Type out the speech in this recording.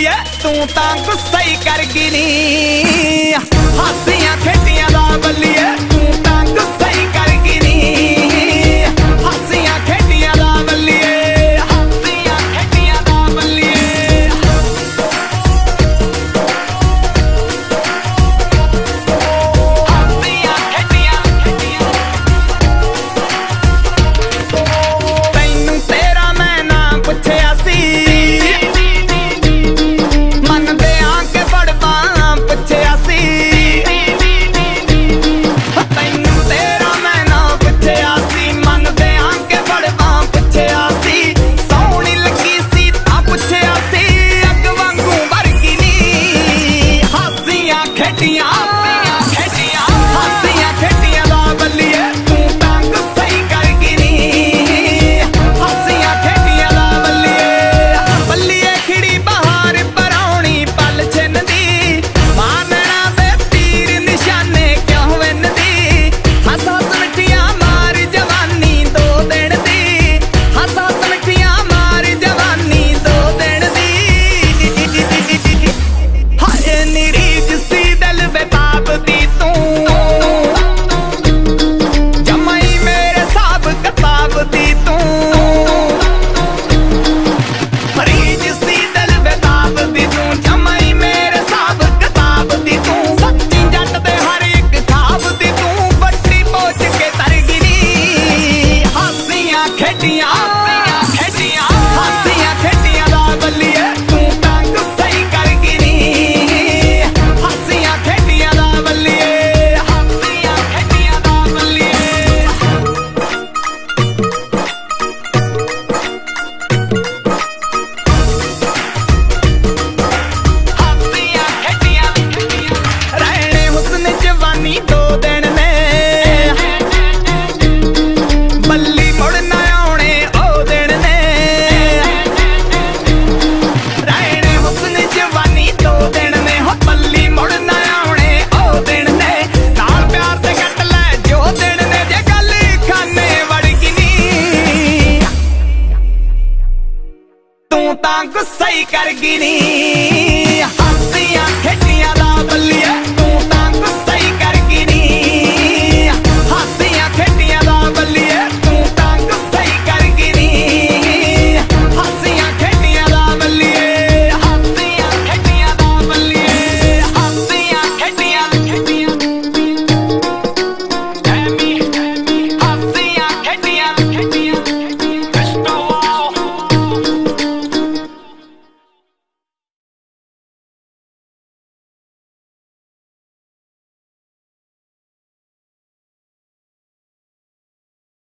बल्लीए तू तां गुस्सा ही कर गई नी। हासियां खेडियां दा बल्लीए तू तां गुस्सा ही कर गई नी। हासियां खेडियां दा बल्लीए, हासियां खेडियां दा बल्लीए। हासियां खेडियां तैनू तेरा मैं ना पुछया सी, मनदे आके बड़वा पुछया सी। तैनू तेरा मैं ना पुछया सी, मनदे आके बड़वा पुछया सी। सोहनी लगी सी तां पुछया सी, अग वांगू वर्गी नी। हासियां खेडियां हासियां खेडियां दा बल्लीए तू तां गुस्सा ही कर गई नी। हासियां खेडियां दा बल्लीए, बल्लीए खिड़ी बहार पराउणी पल छिन्नदी। मारना दे तीर निशाने क्यों विन्नदी। हस हस मिठियां मार जवानी दो दिन दी। हस हस मिठियां मार जवानी दो दिन दी। हाय निरीज सी दिल बेताब दी तू, जमाई मेरे साब किताब दी तू। मरीज सी दिल बेताब दी तू, जमाई मेरे साब किताब दी तू। सच्ची जट दे हर एक खाब दी तू, बट्टी पोच के तर गिरी। हासियां खेडियां हासियां खेडियां दा बल्लीए तू तां गुस्सा ही कर गई नी। हासियां खेडियां दा बल्लीए, हासियां खेडियां दा बल्लीए। हासियां खेडियां रहने हुस्न जवानी दो दिन ने। बल्ली मुड़ ना आउणे ओ दिन ने। रहने हुस्न जवानी दो दिन ने, हो बल्ली मुड़ ना आउणे ओ दिन ने। नाल प्यार ते कट लै जो दिन ने, जे गल खाने वड़ गई नी। तू तां गुस्सा ही कर गई नी। हासियां खेडियां दा